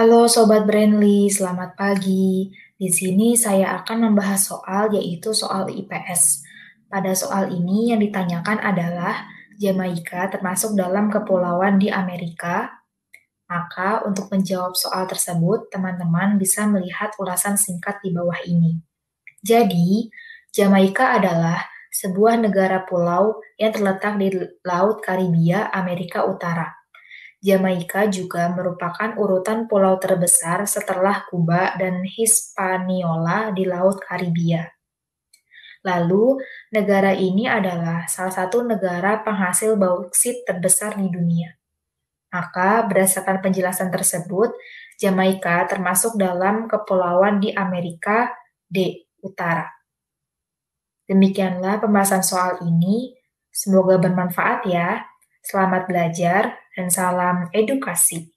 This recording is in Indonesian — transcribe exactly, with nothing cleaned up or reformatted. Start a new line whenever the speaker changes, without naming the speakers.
Halo Sobat Brandly, selamat pagi. Di sini saya akan membahas soal yaitu soal I P S. Pada soal ini yang ditanyakan adalah Jamaika termasuk dalam kepulauan di Amerika. Maka untuk menjawab soal tersebut, teman-teman bisa melihat ulasan singkat di bawah ini. Jadi, Jamaika adalah sebuah negara pulau yang terletak di Laut Karibia, Amerika Utara. Jamaika juga merupakan urutan pulau terbesar setelah Kuba dan Hispaniola di Laut Karibia. Lalu, negara ini adalah salah satu negara penghasil bauksit terbesar di dunia. Maka, berdasarkan penjelasan tersebut, Jamaika termasuk dalam kepulauan di Amerika D. Utara. Demikianlah pembahasan soal ini. Semoga bermanfaat ya. Selamat belajar dan salam edukasi.